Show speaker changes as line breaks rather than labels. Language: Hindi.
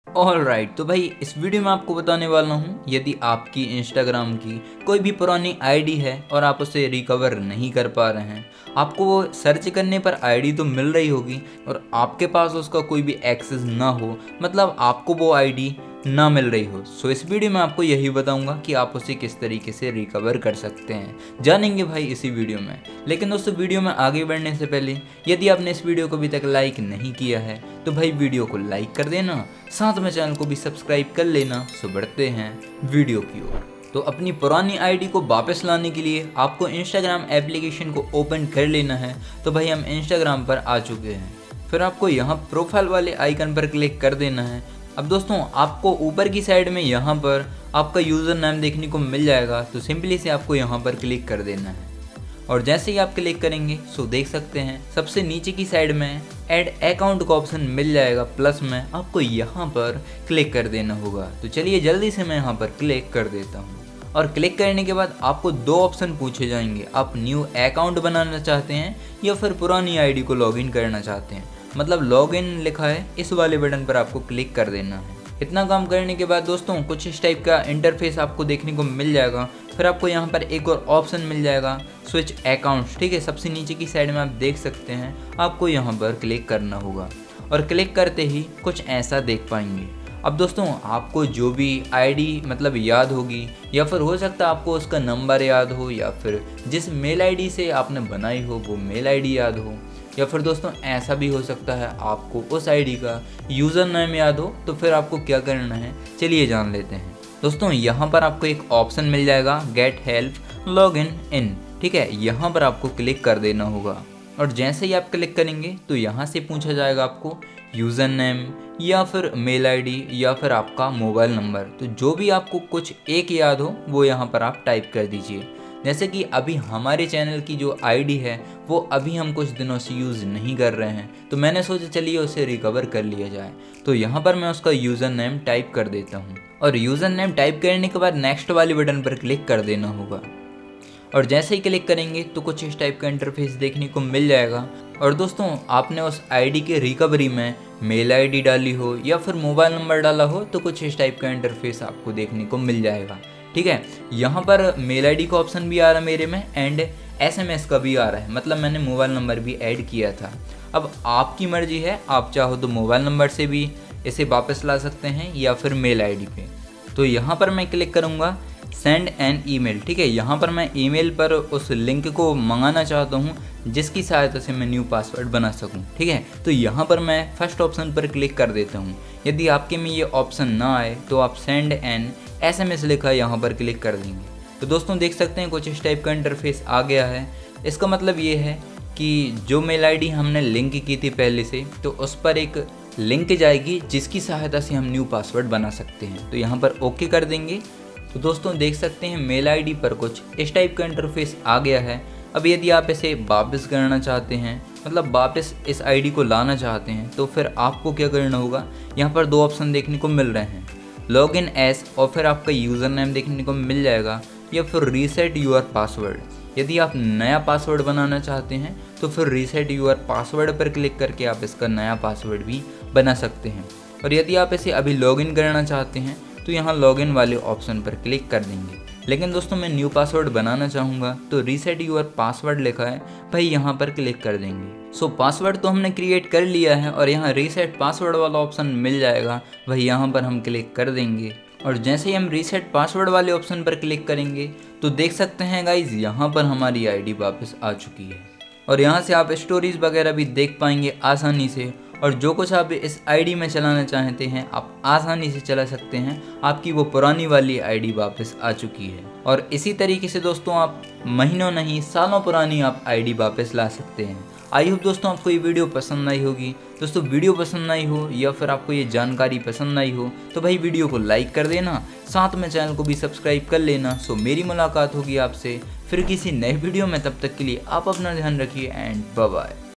ऑलराइट, तो भाई इस वीडियो में आपको बताने वाला हूँ, यदि आपकी इंस्टाग्राम की कोई भी पुरानी आईडी है और आप उसे रिकवर नहीं कर पा रहे हैं, आपको वो सर्च करने पर आईडी तो मिल रही होगी और आपके पास उसका कोई भी एक्सेस ना हो, मतलब आपको वो आईडी ना मिल रही हो। सो इस वीडियो में आपको यही बताऊंगा कि आप उसे किस तरीके से रिकवर कर सकते हैं, जानेंगे भाई इसी वीडियो में। लेकिन दोस्तों, वीडियो में आगे बढ़ने से पहले यदि आपने इस वीडियो को अभी तक लाइक नहीं किया है तो भाई वीडियो को लाइक कर देना, साथ में चैनल को भी सब्सक्राइब कर लेना। सो बढ़ते हैं वीडियो की ओर। तो अपनी पुरानी आईडी को वापस लाने के लिए आपको इंस्टाग्राम एप्लीकेशन को ओपन कर लेना है। तो भाई हम इंस्टाग्राम पर आ चुके हैं, फिर आपको यहाँ प्रोफाइल वाले आइकन पर क्लिक कर देना है। अब दोस्तों, आपको ऊपर की साइड में यहाँ पर आपका यूज़र नेम देखने को मिल जाएगा, तो सिंपली से आपको यहाँ पर क्लिक कर देना है। और जैसे ही आप क्लिक करेंगे सो देख सकते हैं सबसे नीचे की साइड में ऐड अकाउंट का ऑप्शन मिल जाएगा, प्लस में आपको यहाँ पर क्लिक कर देना होगा। तो चलिए जल्दी से मैं यहाँ पर क्लिक कर देता हूँ। और क्लिक करने के बाद आपको दो ऑप्शन पूछे जाएंगे, आप न्यू अकाउंट बनाना चाहते हैं या फिर पुरानी आईडी को लॉगिन करना चाहते हैं। मतलब लॉगिन लिखा है, इस वाले बटन पर आपको क्लिक कर देना है। इतना काम करने के बाद दोस्तों कुछ इस टाइप का इंटरफेस आपको देखने को मिल जाएगा। फिर आपको यहाँ पर एक और ऑप्शन मिल जाएगा, स्विच अकाउंट्स, ठीक है। सबसे नीचे की साइड में आप देख सकते हैं, आपको यहाँ पर क्लिक करना होगा और क्लिक करते ही कुछ ऐसा देख पाएंगे। अब दोस्तों, आपको जो भी आईडी मतलब याद होगी, या फिर हो सकता है आपको उसका नंबर याद हो, या फिर जिस मेल आईडी से आपने बनाई हो वो मेल आईडी याद हो, या फिर दोस्तों ऐसा भी हो सकता है आपको उस आईडी का यूज़र नेम याद हो। तो फिर आपको क्या करना है, चलिए जान लेते हैं। दोस्तों, यहाँ पर आपको एक ऑप्शन मिल जाएगा, गेट हेल्प लॉगिन इन, ठीक है। यहाँ पर आपको क्लिक कर देना होगा और जैसे ही आप क्लिक करेंगे तो यहाँ से पूछा जाएगा आपको यूज़र नेम या फिर मेल आईडी या फिर आपका मोबाइल नंबर। तो जो भी आपको कुछ एक याद हो वो यहाँ पर आप टाइप कर दीजिए। जैसे कि अभी हमारे चैनल की जो आईडी है वो अभी हम कुछ दिनों से यूज़ नहीं कर रहे हैं, तो मैंने सोचा चलिए उसे रिकवर कर लिया जाए। तो यहाँ पर मैं उसका यूज़र नेम टाइप कर देता हूँ और यूज़र नेम टाइप करने के बाद नेक्स्ट वाले बटन पर क्लिक कर देना होगा। और जैसे ही क्लिक करेंगे तो कुछ इस टाइप का इंटरफेस देखने को मिल जाएगा। और दोस्तों, आपने उस आईडी के रिकवरी में मेल आईडी डाली हो या फिर मोबाइल नंबर डाला हो तो कुछ इस टाइप का इंटरफेस आपको देखने को मिल जाएगा, ठीक है। यहाँ पर मेल आईडी का ऑप्शन भी आ रहा है मेरे में एंड SMS का भी आ रहा है, मतलब मैंने मोबाइल नंबर भी ऐड किया था। अब आपकी मर्जी है, आप चाहो तो मोबाइल नंबर से भी इसे वापस ला सकते हैं या फिर मेल आईडी पे। तो यहाँ पर मैं क्लिक करूँगा सेंड एन ईमेल, ठीक है। यहाँ पर मैं ईमेल पर उस लिंक को मंगाना चाहता हूँ जिसकी सहायता से मैं न्यू पासवर्ड बना सकूँ, ठीक है। तो यहाँ पर मैं फर्स्ट ऑप्शन पर क्लिक कर देता हूँ। यदि आपके में ये ऑप्शन ना आए तो आप सेंड एन SMS लिखा यहाँ पर क्लिक कर देंगे। तो दोस्तों देख सकते हैं कुछ इस टाइप का इंटरफेस आ गया है। इसका मतलब ये है कि जो मेल आईडी हमने लिंक की थी पहले से, तो उस पर एक लिंक जाएगी जिसकी सहायता से हम न्यू पासवर्ड बना सकते हैं। तो यहाँ पर ओके कर देंगे। तो दोस्तों देख सकते हैं मेल आईडी पर कुछ इस टाइप का इंटरफेस आ गया है। अब यदि आप इसे वापस करना चाहते हैं, मतलब वापस इस आईडी को लाना चाहते हैं, तो फिर आपको क्या करना होगा, यहाँ पर दो ऑप्शन देखने को मिल रहे हैं, लॉगिन एज और फिर आपका यूज़र नेम देखने को मिल जाएगा, या फिर रीसेट यूर पासवर्ड। यदि आप नया पासवर्ड बनाना चाहते हैं तो फिर रीसेट यूर पासवर्ड पर क्लिक करके आप इसका नया पासवर्ड भी बना सकते हैं। और यदि आप इसे अभी लॉगिन करना चाहते हैं तो यहाँ लॉगिन वाले ऑप्शन पर क्लिक कर देंगे। लेकिन दोस्तों, मैं न्यू पासवर्ड बनाना चाहूँगा तो रीसेट यूर पासवर्ड लिखा है भाई, यहाँ पर क्लिक कर देंगे। सो पासवर्ड तो हमने क्रिएट कर लिया है और यहाँ रीसेट पासवर्ड वाला ऑप्शन मिल जाएगा भाई, यहाँ पर हम क्लिक कर देंगे। और जैसे ही हम रीसेट पासवर्ड वाले ऑप्शन पर क्लिक करेंगे तो देख सकते हैं गाइज, यहाँ पर हमारी आईडी वापस आ चुकी है। और यहाँ से आप स्टोरीज वगैरह भी देख पाएंगे आसानी से, और जो कुछ आप इस आईडी में चलाना चाहते हैं आप आसानी से चला सकते हैं। आपकी वो पुरानी वाली आईडी वापस आ चुकी है। और इसी तरीके से दोस्तों आप महीनों नहीं सालों पुरानी आप आईडी वापस ला सकते हैं। आई होप दोस्तों आपको ये वीडियो पसंद आई होगी। दोस्तों वीडियो पसंद आई हो या फिर आपको ये जानकारी पसंद आई हो तो भाई वीडियो को लाइक कर देना, साथ में चैनल को भी सब्सक्राइब कर लेना। सो मेरी मुलाकात होगी आपसे फिर किसी नए वीडियो में, तब तक के लिए आप अपना ध्यान रखिए एंड बाय बाय।